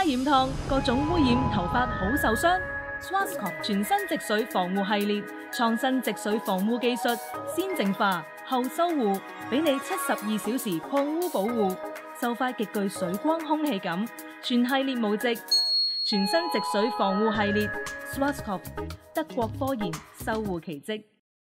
染燙，各種污染頭髮好受傷。Schwarzkopf 全新植水防護系列，創新植水防護技術，先淨化後修護，俾你72小時抗污保護，秀髮極具水光空氣感，全系列無敵。全新植水防護系列 Schwarzkopf 德國科研修護奇蹟。